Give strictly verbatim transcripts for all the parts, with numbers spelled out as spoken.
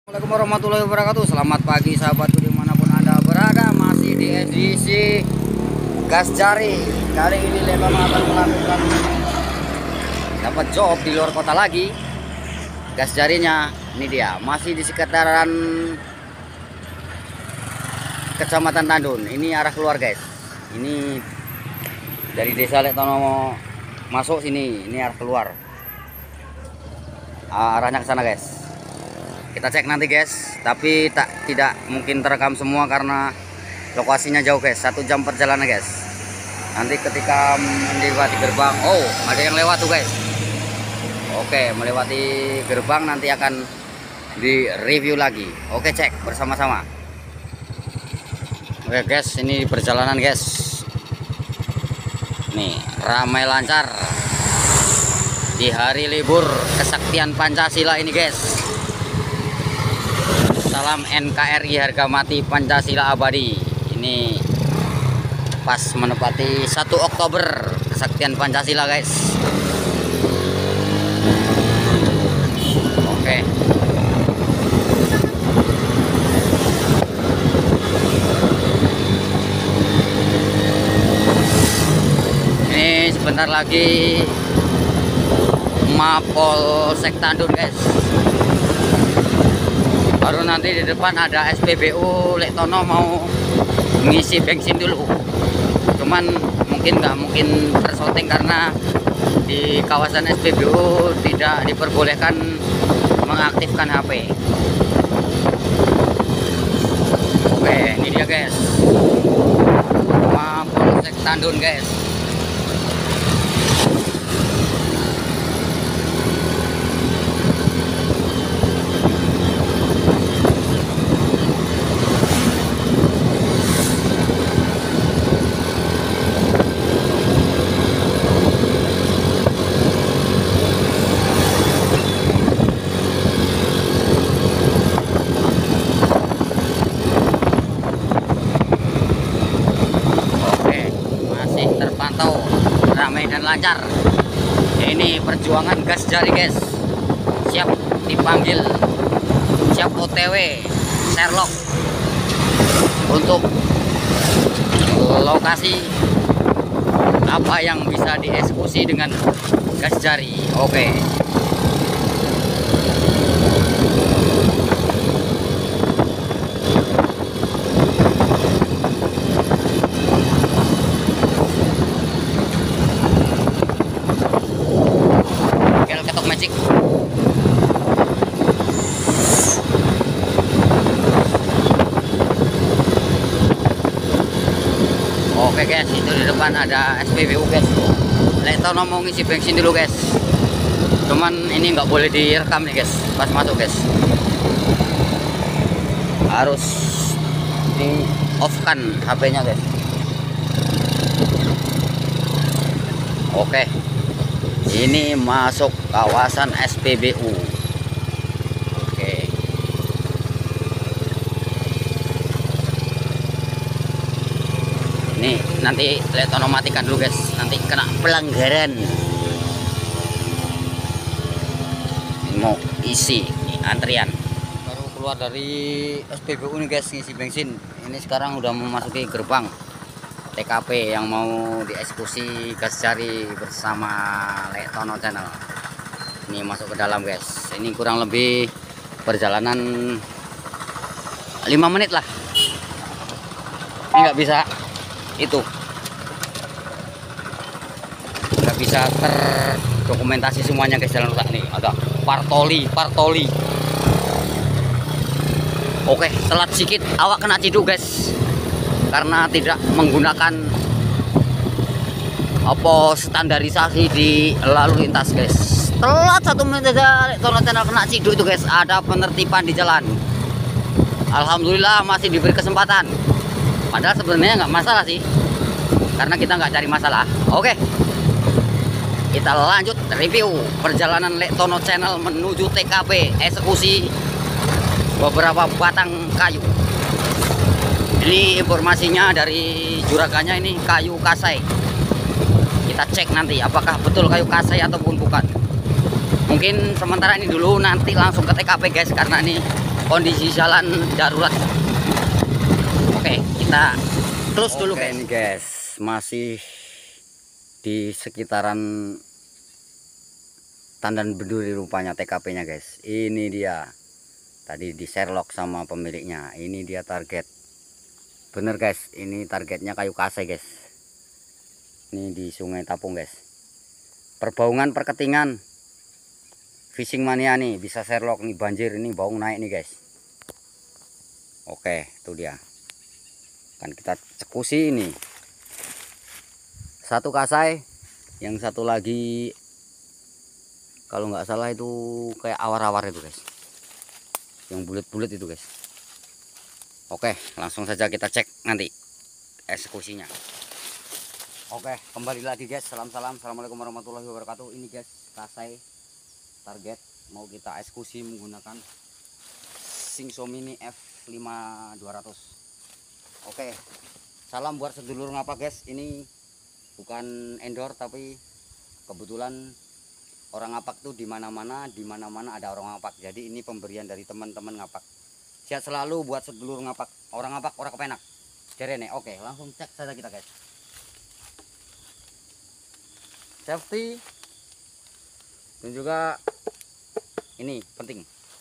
Assalamualaikum warahmatullahi wabarakatuh. Selamat pagi sahabatku dimanapun anda berada. Masih di edisi gas jari. Kali ini Leton akan melakukan dapat job di luar kota lagi. Gas jarinya ini dia, masih di sekitaran Kecamatan Tandun. Ini arah keluar guys. Ini dari desa Letono masuk sini. Ini arah keluar. Arahnya ke sana guys. Kita cek nanti guys, tapi tak tidak mungkin terekam semua karena lokasinya jauh guys, satu jam perjalanan guys. Nanti ketika melewati gerbang, oh ada yang lewat tuh guys. Oke, melewati gerbang nanti akan di review lagi. Oke, cek bersama-sama. Oke guys, ini perjalanan guys. Nih ramai lancar di hari libur kesaktian Pancasila ini guys. Salam N K R I harga mati Pancasila abadi. Ini pas menepati satu Oktober kesaktian Pancasila guys. Oke. Ini sebentar lagi Mapolsek Tandun guys. Baru nanti di depan ada S P B U Letono mau mengisi bensin dulu. Cuman mungkin nggak mungkin tersyuting karena di kawasan S P B U tidak diperbolehkan mengaktifkan H P. Oke, ini dia guys. Mapolsek Tandun guys. Terpantau ramai dan lancar. Ini perjuangan gas jari guys, siap dipanggil, siap O T W Sherlock untuk lokasi apa yang bisa dieksekusi dengan gas jari. Oke. Oke guys, itu di depan ada S P B U guys. Letono mau ngisi bensin dulu guys. Cuman ini nggak boleh direkam nih guys, pas masuk guys. Harus di off kan H P-nya guys. Oke, ini masuk kawasan S P B U. Nih nanti Letono matikan dulu guys, nanti kena pelanggaran. Ini mau isi ini antrian. Baru keluar dari S P B U nih guys, ngisi bensin. Ini sekarang udah memasuki gerbang T K P yang mau dieksekusi gas jari bersama Letono Channel. Ini masuk ke dalam guys. Ini kurang lebih perjalanan lima menit lah. Ini nggak bisa itu nggak bisa terdokumentasi semuanya guys, jalan rusak nih ada partoli partoli. Oke, telat sedikit awak kena ciduk guys karena tidak menggunakan apa standarisasi di lalu lintas guys. Telat satu menit aja Letono Channel kena ciduk itu guys. Ada penertiban di jalan. Alhamdulillah masih diberi kesempatan. Padahal sebenarnya nggak masalah sih, karena kita nggak cari masalah. Oke, kita lanjut review perjalanan Letono Channel menuju T K P eksekusi beberapa batang kayu. Ini informasinya dari juragannya, ini kayu kasai. Kita cek nanti apakah betul kayu kasai ataupun bukan. Mungkin sementara ini dulu, nanti langsung ke T K P guys, karena ini kondisi jalan darurat. Oke, kita close dulu guys. Ini guys, masih di sekitaran Tandan Benduri rupanya T K P-nya guys. Ini dia. Tadi di Sherlock sama pemiliknya. Ini dia target. Bener guys, ini targetnya kayu kasai guys. Ini di Sungai Tapung guys. Perbaungan Perketingan. Fishing mania nih, bisa Sherlock nih, banjir ini baung naik nih guys. Oke, itu dia. Kan kita cekusi ini. Satu kasai, yang satu lagi kalau nggak salah itu kayak awar-awar itu guys, yang bulat-bulat itu guys. Oke, langsung saja kita cek nanti eksekusinya. Oke, kembali lagi guys. Salam-salam, assalamualaikum warahmatullahi wabarakatuh. Ini guys, kasai target mau kita eksekusi menggunakan Singso Mini F lima dua ratus. Oke, salam buat sedulur ngapak guys. Ini bukan endor tapi kebetulan orang ngapak tuh di mana-mana, di mana-mana ada orang ngapak. Jadi ini pemberian dari teman-teman ngapak. Sehat selalu buat sedulur ngapak, orang ngapak, orang kepenak. Jerene. Oke, langsung cek saja kita guys. Safety dan juga ini penting.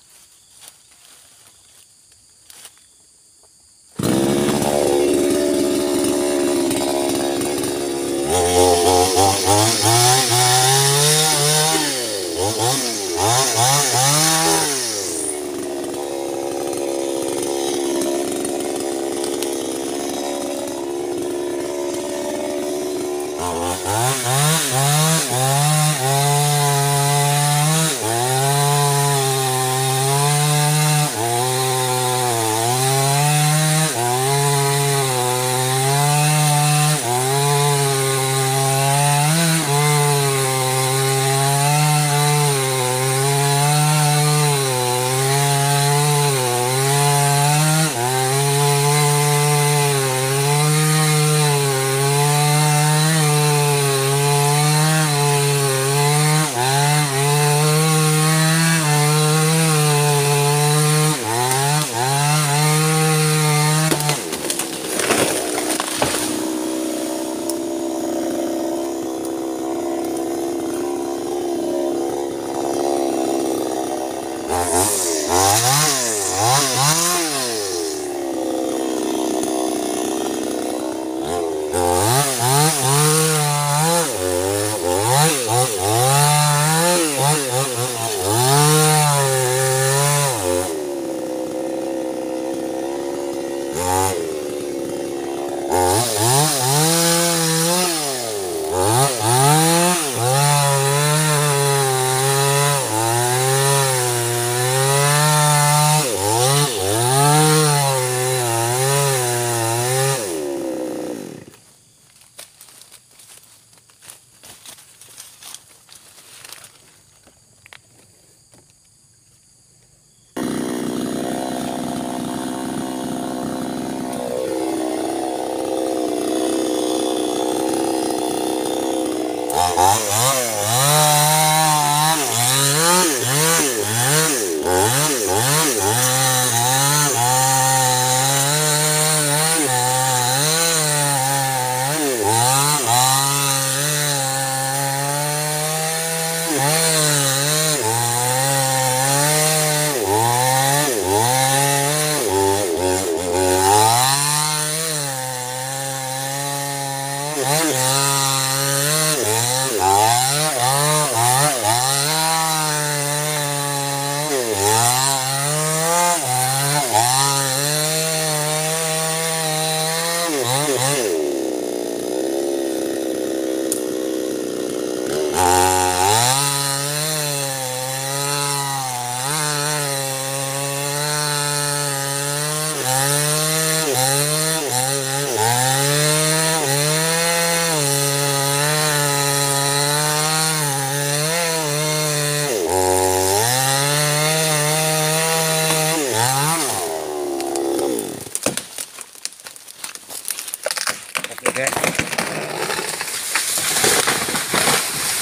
Oke,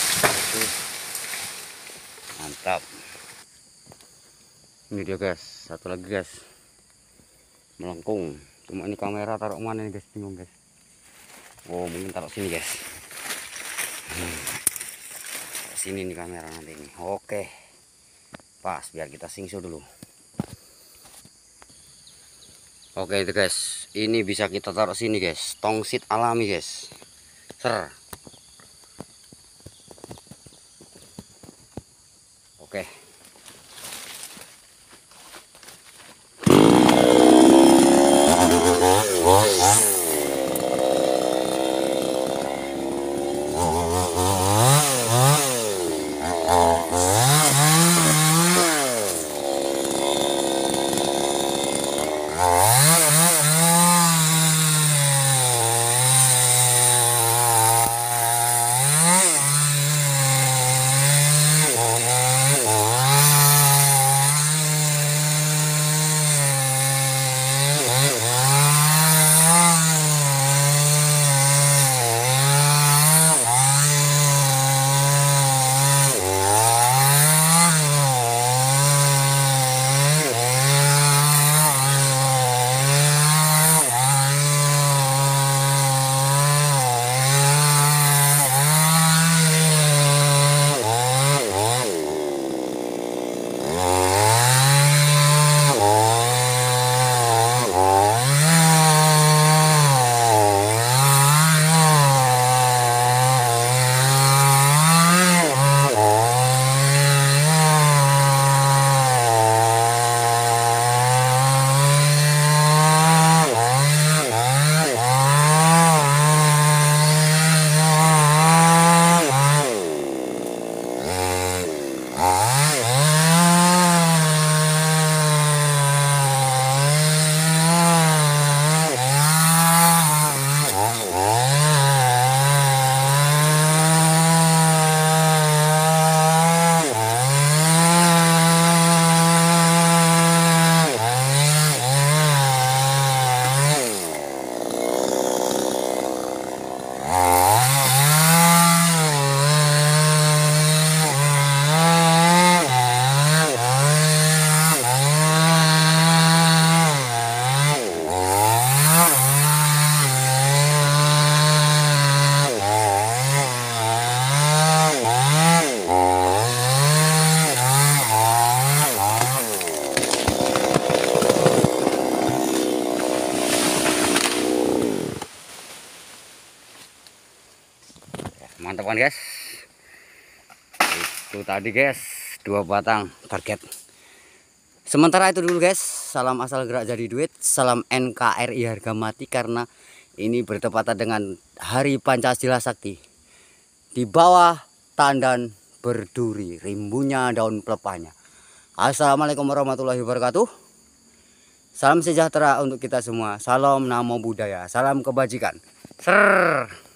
mantap. Ini dia guys, Satu lagi guys, melengkung. Cuma ini kamera taruh mana nih guys, bingung guys. Oh mungkin taruh sini guys. Hmm. Sini nih kamera nanti ini. Oke, pas biar kita singsu dulu. Oke itu guys, ini bisa kita taruh sini guys, tongsit alami guys. Ser. Oke. Mantap kan guys, itu tadi guys dua batang target. Sementara itu dulu guys, salam asal gerak jadi duit, salam N K R I harga mati, karena ini bertepatan dengan Hari Pancasila Sakti. Di bawah tandan berduri, rimbunya daun pelepahnya. Assalamualaikum warahmatullahi wabarakatuh. Salam sejahtera untuk kita semua, salam namo buddhaya, salam kebajikan. Ser.